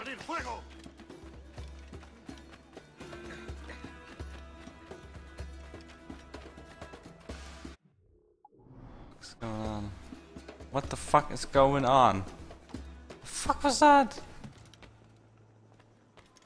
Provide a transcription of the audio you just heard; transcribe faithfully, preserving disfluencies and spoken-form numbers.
abrir fuego! What's going on? What the fuck is going on? The fuck was that?